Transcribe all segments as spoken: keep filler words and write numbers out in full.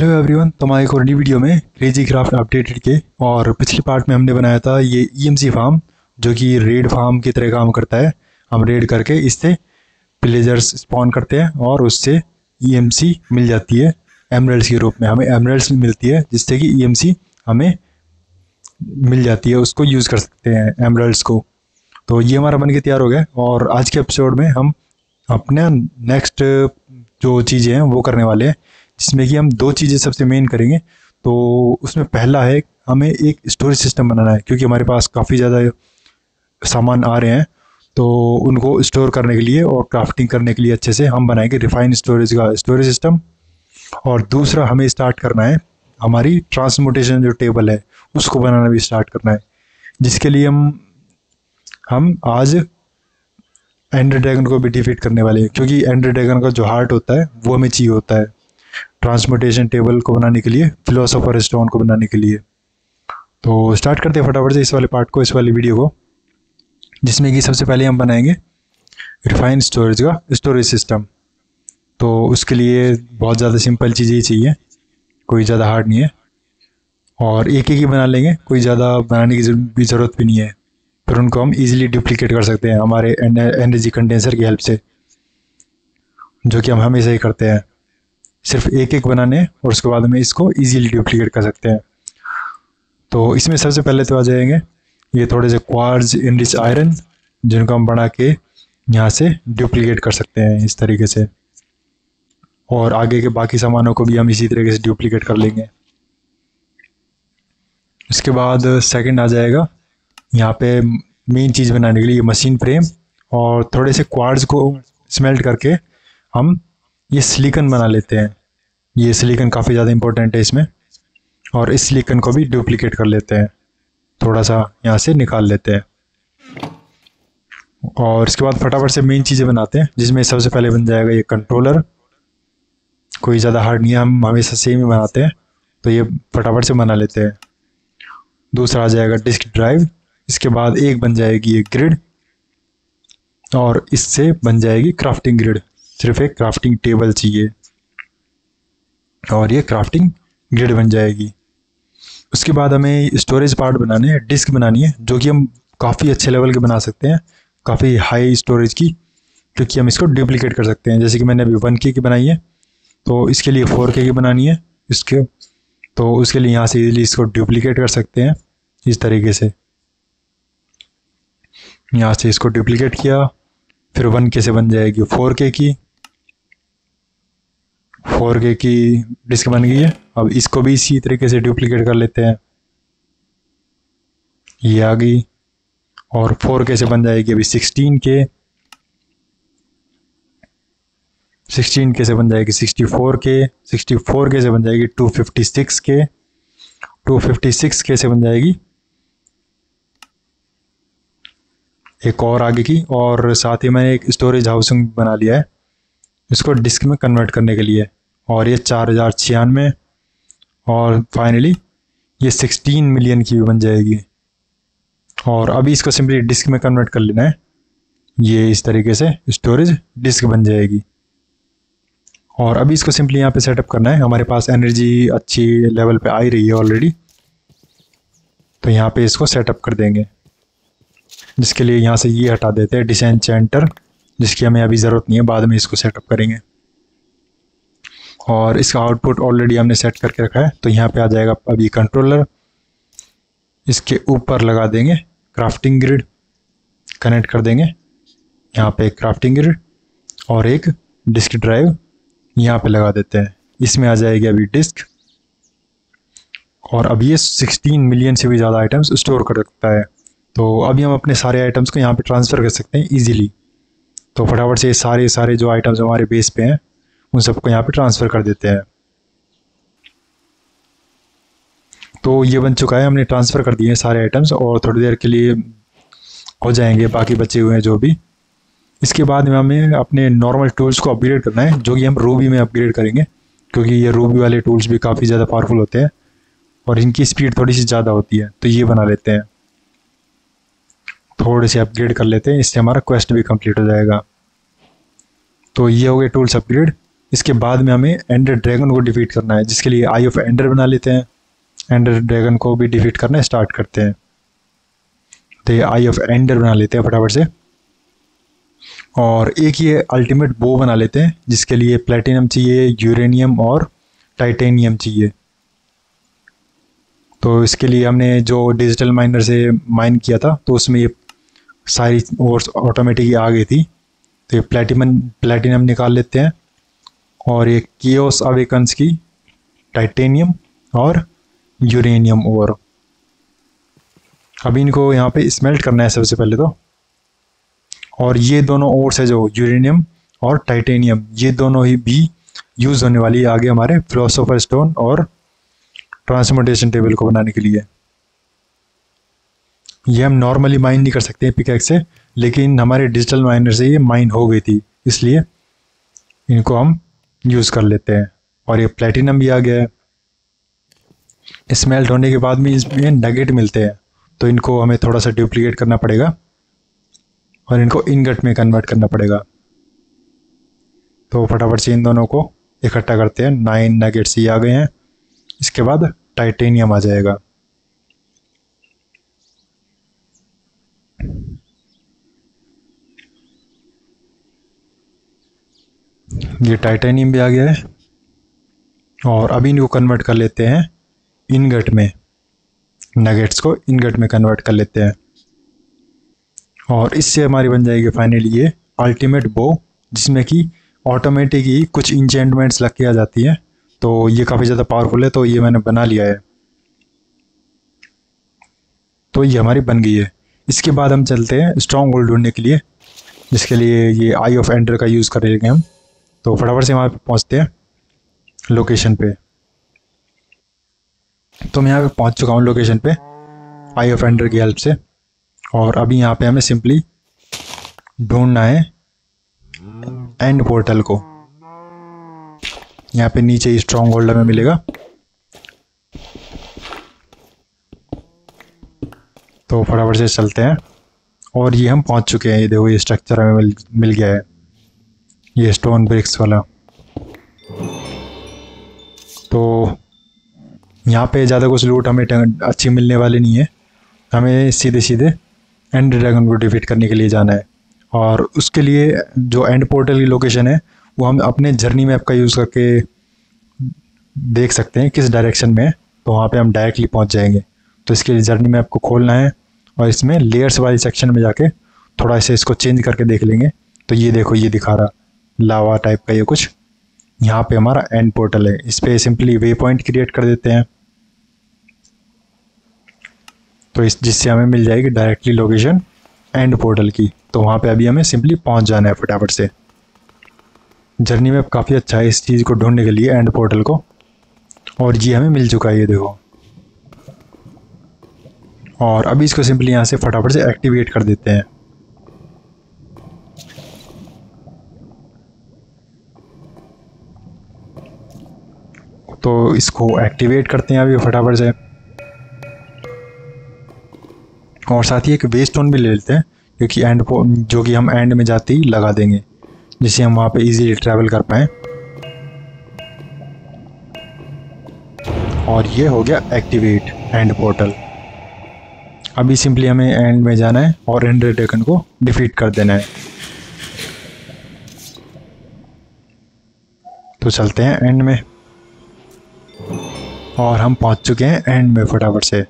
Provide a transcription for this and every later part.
Hello everyone, तो हमारे एक और नई वीडियो में क्रेजी क्राफ्ट अपडेटेड के। और पिछले पार्ट में हमने बनाया था ये ईएमसी फार्म, जो कि रेड फार्म की तरह काम करता है। हम रेड करके इससे विलेजर्स स्पॉन करते हैं और उससे ईएमसी मिल जाती है एमरल्ड्स के रूप में। हमें एमरल्ड्स मिलती है जिससे कि ईएमसी हमें मिल जाती है, उसको यूज़ कर सकते हैं एमरल्ड्स को। तो ये हमारा बन के तैयार हो गया और आज के एपिसोड में हम अपने नेक्स्ट जो चीज़ें हैं वो करने वाले हैं, जिसमें कि हम दो चीज़ें सबसे मेन करेंगे। तो उसमें पहला है हमें एक स्टोरेज सिस्टम बनाना है, क्योंकि हमारे पास काफ़ी ज़्यादा सामान आ रहे हैं, तो उनको स्टोर करने के लिए और क्राफ्टिंग करने के लिए अच्छे से हम बनाएंगे रिफाइन स्टोरेज का स्टोरेज सिस्टम। और दूसरा हमें स्टार्ट करना है हमारी ट्रांसपोर्टेशन जो टेबल है उसको बनाना भी स्टार्ट करना है, जिसके लिए हम हम आज एंडर ड्रैगन को भी डिफीट करने वाले हैं, क्योंकि एंडर ड्रैगन का जो हार्ट होता है वो हमें चाहिए होता है ट्रांसपोर्टेशन टेबल को बनाने के लिए, फिलोसोफर स्टोन को बनाने के लिए। तो स्टार्ट करते हैं फटाफट से इस वाले पार्ट को, इस वाली वीडियो को, जिसमें कि सबसे पहले हम बनाएंगे रिफाइन स्टोरेज का स्टोरेज सिस्टम। तो उसके लिए बहुत ज़्यादा सिंपल चीज़ें ही चाहिए, कोई ज़्यादा हार्ड नहीं है, और एक एक ही बना लेंगे, कोई ज़्यादा बनाने की भी ज़रूरत भी नहीं है। फिर उनको हम इजीली डुप्लीकेट कर सकते हैं हमारे एनर्जी कंडेंसर की हेल्प से, जो कि हम हमेशा ही करते हैं। सिर्फ एक एक बनाने और उसके बाद में इसको इजीली डुप्लीकेट कर सकते हैं। तो इसमें सबसे पहले तो आ जाएंगे ये थोड़े से क्वार्ट्ज इनरिच आयरन, जिनको हम बना के यहाँ से डुप्लीकेट कर सकते हैं इस तरीके से, और आगे के बाकी सामानों को भी हम इसी तरीके से डुप्लीकेट कर लेंगे। इसके बाद सेकंड आ जाएगा यहाँ पे मेन चीज़ बनाने के लिए मशीन फ्रेम, और थोड़े से क्वार्ट्ज को स्मेल्ट करके हम ये सिलिकन बना लेते हैं। ये सिलिकन काफ़ी ज़्यादा इंपॉर्टेंट है इसमें, और इस सिलिकन को भी डुप्लीकेट कर लेते हैं, थोड़ा सा यहाँ से निकाल लेते हैं। और इसके बाद फटाफट से मेन चीज़ें बनाते हैं, जिसमें सबसे पहले बन जाएगा ये कंट्रोलर। कोई ज़्यादा हार्ड नहीं है, हम हमेशा सेम ही बनाते हैं, तो ये फटाफट से बना लेते हैं। दूसरा आ जाएगा डिस्क ड्राइव। इसके बाद एक बन जाएगी ये ग्रिड, और इससे बन जाएगी क्राफ्टिंग ग्रिड। सिर्फ एक क्राफ्टिंग टेबल चाहिए और ये क्राफ्टिंग ग्रिड बन जाएगी। उसके बाद हमें स्टोरेज पार्ट बनाने हैं, डिस्क बनानी है, जो कि हम काफ़ी अच्छे लेवल के बना सकते हैं, काफ़ी हाई स्टोरेज की, क्योंकि हम इसको डुप्लीकेट कर सकते हैं। जैसे कि मैंने अभी वन के की बनाई है, तो इसके लिए फोर के की बनानी है इसके, तो उसके लिए यहाँ से इजीली इसको डुप्लीकेट कर सकते हैं इस तरीके से। यहाँ से इसको डुप्लीकेट किया, फिर वन के से बन जाएगी फोर के की, फोर के की डिस्क बन गई है। अब इसको भी इसी तरीके से डुप्लीकेट कर लेते हैं, ये आ गई। और फोर के से बन जाएगी अभी सिक्सटीन के, सिक्सटीन के से बन जाएगी sixty four K, sixty four K से बन जाएगी two fifty six K, two fifty six K से बन जाएगी एक और आगे की। और साथ ही मैंने एक स्टोरेज हाउसिंग बना लिया है इसको डिस्क में कन्वर्ट करने के लिए, और ये चार हज़ार छियानवे, और फाइनली ये सिक्सटीन मिलियन की भी बन जाएगी। और अभी इसको सिंपली डिस्क में कन्वर्ट कर लेना है, ये इस तरीके से स्टोरेज डिस्क बन जाएगी। और अभी इसको सिंपली यहाँ पे सेटअप करना है। हमारे पास एनर्जी अच्छी लेवल पे आ ही रही है ऑलरेडी, तो यहाँ पे इसको सेटअप कर देंगे, जिसके लिए यहाँ से ये हटा देते हैं डिसेंचेंटर, जिसकी हमें अभी ज़रूरत नहीं है, बाद में इसको सेटअप करेंगे। और इसका आउटपुट ऑलरेडी हमने सेट करके रखा है, तो यहाँ पे आ जाएगा अभी कंट्रोलर। इसके ऊपर लगा देंगे क्राफ्टिंग ग्रिड, कनेक्ट कर देंगे यहाँ पे एक क्राफ्टिंग ग्रिड, और एक डिस्क ड्राइव यहाँ पे लगा देते हैं। इसमें आ जाएगी अभी डिस्क, और अब ये सिक्सटीन मिलियन से भी ज़्यादा आइटम्स स्टोर कर सकता है। तो अभी हम अपने सारे आइटम्स को यहाँ पे ट्रांसफ़र कर सकते हैं इजीली। तो फटाफट से ये सारे सारे जो आइटम्स हमारे बेस पे हैं उन सबको यहाँ पे ट्रांसफ़र कर देते हैं। तो ये बन चुका है, हमने ट्रांसफ़र कर दिए हैं सारे आइटम्स, और थोड़ी देर के लिए हो जाएंगे बाकी बचे हुए हैं जो भी। इसके बाद में हमें अपने नॉर्मल टूल्स को अपग्रेड करना है, जो कि हम रूबी में अपग्रेड करेंगे, क्योंकि ये रूबी वाले टूल्स भी काफ़ी ज़्यादा पावरफुल होते हैं और इनकी स्पीड थोड़ी सी ज़्यादा होती है। तो ये बना लेते हैं, थोड़े से अपग्रेड कर लेते हैं, इससे हमारा क्वेस्ट भी कंप्लीट हो जाएगा। तो ये हो गए टूल्स अपग्रेड। इसके बाद में हमें एंडर ड्रैगन को डिफीट करना है, जिसके लिए आई ऑफ एंडर बना लेते हैं। एंडर ड्रैगन को भी डिफीट करना स्टार्ट करते हैं। तो ये आई ऑफ एंडर बना लेते हैं फटाफट से। और एक ये अल्टीमेट बो बना लेते हैं, जिसके लिए प्लेटिनम चाहिए, यूरेनियम और टाइटेनियम चाहिए। तो इसके लिए हमने जो डिजिटल माइनर से माइन किया था, तो उसमें ये सारी और ऑटोमेटिक आ गई थी। तो ये प्लेटिनम प्लेटिनम निकाल लेते हैं। और ये कियोस अवेकन्स की टाइटेनियम और यूरेनियम ओर। अभी इनको यहाँ पे स्मेल्ट करना है सबसे पहले तो। और ये दोनों ओर्स है जो यूरेनियम और टाइटेनियम, ये दोनों ही भी यूज़ होने वाली है आगे हमारे फिलोसोफर स्टोन और ट्रांसमोटेशन टेबल को बनाने के लिए। ये हम नॉर्मली माइन नहीं कर सकते पिकैक्स से, लेकिन हमारे डिजिटल माइनर से ये माइन हो गई थी, इसलिए इनको हम यूज़ कर लेते हैं। और ये प्लेटिनम भी आ गया है। स्मेल्ट होने के बाद में इसमें नगेट मिलते हैं, तो इनको हमें थोड़ा सा डुप्लीकेट करना पड़ेगा और इनको इनगट में कन्वर्ट करना पड़ेगा। तो फटाफट से इन दोनों को इकट्ठा करते हैं। नाइन नगेट्स ये आ गए हैं। इसके बाद टाइटेनियम आ जाएगा। ये टाइटेनियम भी आ गया है। और अभी इनको कन्वर्ट कर लेते हैं इनगट में। नगेट्स को इनगट में कन्वर्ट कर लेते हैं। और इससे हमारी बन जाएगी फाइनली ये अल्टीमेट बो, जिसमें कि ऑटोमेटिक ही कुछ इंचेंटमेंट्स लग के आ जाती हैं। तो ये काफ़ी ज़्यादा पावरफुल है, तो ये मैंने बना लिया है। तो ये हमारी बन गई है। इसके बाद हम चलते हैं स्ट्रॉन्ग होल्ड ढूंढने के लिए, जिसके लिए ये आई ऑफ एंडर का यूज़ करेंगे हम। तो फटाफट से वहाँ पे पहुँचते हैं लोकेशन पे। तो मैं यहाँ पे पहुँच चुका हूँ लोकेशन पे आई ऑफ एंडर की हेल्प से। और अभी यहाँ पे हमें सिंपली ढूंढना है एंड पोर्टल को। यहाँ पे नीचे ही स्ट्रॉन्ग होल्ड में मिलेगा। तो फटाफट से चलते हैं। और ये हम पहुँच चुके हैं। ये देखो, ये स्ट्रक्चर हमें मिल मिल गया है, ये स्टोन ब्रिक्स वाला। तो यहाँ पे ज़्यादा कुछ लूट हमें अच्छी मिलने वाली नहीं है। हमें सीधे सीधे एंड ड्रैगन को डिफीट करने के लिए जाना है। और उसके लिए जो एंड पोर्टल की लोकेशन है, वो हम अपने जर्नी मैप का यूज़ करके देख सकते हैं किस डायरेक्शन में है। तो वहाँ पे हम डायरेक्टली पहुँच जाएंगे। तो इसके लिए जर्नी मैप को खोलना है और इसमें लेयर्स वाली सेक्शन में जाके थोड़ा सा इसको चेंज करके देख लेंगे। तो ये देखो, ये दिखा रहा लावा टाइप का ये कुछ। यहाँ पे हमारा एंड पोर्टल है। इस पर सिंपली वे पॉइंट क्रिएट कर देते हैं। तो इस जिससे हमें मिल जाएगी डायरेक्टली लोकेशन एंड पोर्टल की। तो वहाँ पे अभी हमें सिंपली पहुँच जाना है फटाफट से। जर्नी मैप काफ़ी अच्छा है इस चीज़ को ढूंढने के लिए, एंड पोर्टल को। और ये हमें मिल चुका है, ये देखो। और अभी इसको सिंपली यहाँ से फटाफट से एक्टिवेट कर देते हैं। तो इसको एक्टिवेट करते हैं अभी फटाफट से। और साथ ही एक वे स्टोन भी ले लेते हैं, क्योंकि एंड जो कि हम एंड में जाते ही लगा देंगे, जिससे हम वहाँ पे इजीली ट्रैवल कर पाएँ। और ये हो गया एक्टिवेट एंड पोर्टल। अभी सिंपली हमें एंड में जाना है और एंड ड्रैगन को डिफीट कर देना है। तो चलते हैं एंड में। और हम पहुंच चुके हैं एंड में फटाफट से।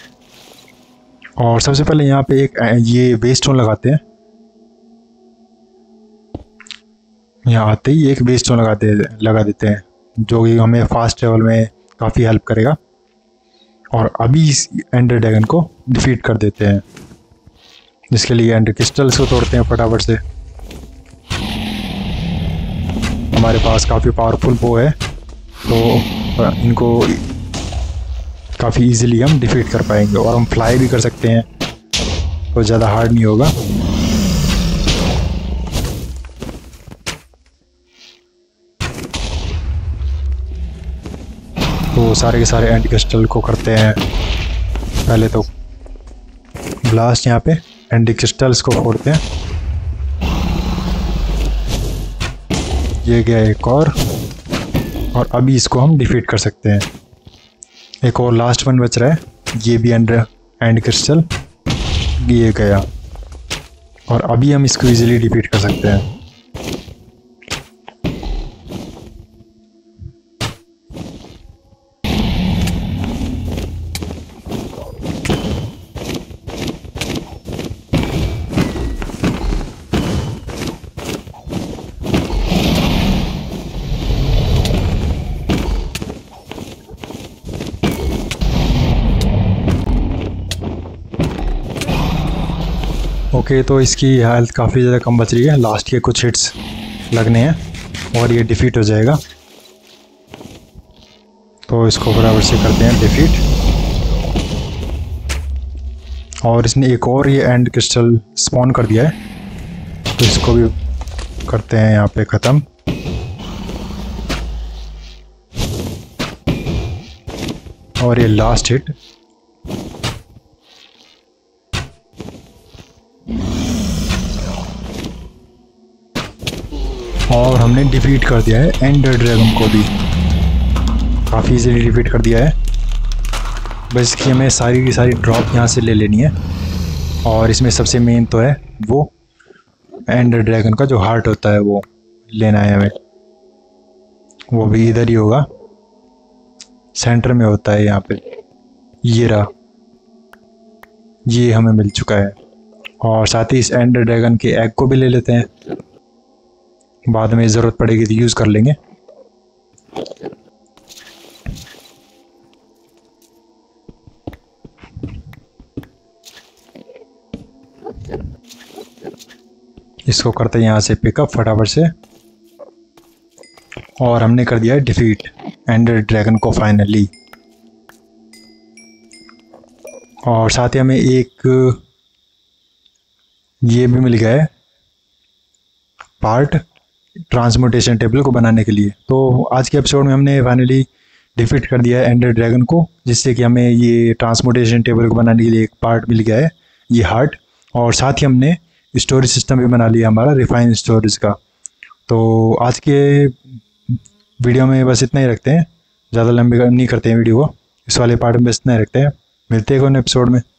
और सबसे पहले यहाँ पे एक ये वे स्टोन लगाते हैं। यहाँ आते ही एक वे स्टोन लगाते लगा देते हैं, जो कि हमें फास्ट ट्रेवल में काफ़ी हेल्प करेगा। और अभी इस एंडर ड्रैगन को डिफीट कर देते हैं, जिसके लिए एंडर क्रिस्टल्स को तोड़ते हैं फटाफट से। हमारे पास काफ़ी पावरफुल बो है, तो इनको काफ़ी इजीली हम डिफीट कर पाएंगे। और हम फ्लाई भी कर सकते हैं, तो ज़्यादा हार्ड नहीं होगा। तो सारे के सारे एंड क्रिस्टल को करते हैं पहले तो ब्लास्ट। यहाँ पे एंड क्रिस्टल्स को फोड़ते हैं। ये गया एक और। और अभी इसको हम डिफीट कर सकते हैं। एक और लास्ट वन बच रहा है, ये भी एंड एंड क्रिस्टल, ये गया और अभी हम इसको इजीली डिफीट कर सकते हैं। ओके okay, तो इसकी हेल्थ काफ़ी ज़्यादा कम बच रही है, लास्ट के कुछ हिट्स लगने हैं और ये डिफीट हो जाएगा। तो इसको बराबर से करते हैं डिफीट। और इसने एक और ये एंड क्रिस्टल स्पॉन कर दिया है, तो इसको भी करते हैं यहाँ पे ख़त्म। और ये लास्ट हिट, और हमने डिफीट कर दिया है एंडर ड्रैगन को भी, काफ़ी इजीली डिफीट कर दिया है। बस इसकी हमें सारी की सारी ड्रॉप यहाँ से ले लेनी है। और इसमें सबसे मेन तो है वो एंडर ड्रैगन का जो हार्ट होता है वो लेना है हमें, वो भी इधर ही होगा, सेंटर में होता है यहाँ पे, ये रहा, ये हमें मिल चुका है। और साथ ही इस एंडर ड्रैगन के एग को भी ले लेते हैं, बाद में ज़रूरत पड़ेगी तो यूज़ कर लेंगे। इसको करते हैं यहाँ से पिकअप फटाफट से। और हमने कर दिया है डिफीट एंडर ड्रैगन को फाइनली। और साथ ही हमें एक ये भी मिल गया है पार्ट ट्रांसमोटेशन टेबल को बनाने के लिए। तो आज के एपिसोड में हमने फाइनली डिफीट कर दिया है एंडर ड्रैगन को, जिससे कि हमें ये ट्रांसमोटेशन टेबल को बनाने के लिए एक पार्ट मिल गया है, ये हार्ट। और साथ ही हमने स्टोरेज सिस्टम भी बना लिया हमारा रिफाइन स्टोरेज का। तो आज के वीडियो में बस इतना ही रखते हैं, ज़्यादा लंबी नहीं करते हैं वीडियो को, इस वाले पार्ट में बस इतना ही रखते हैं। मिलते हैं कौन एपिसोड में।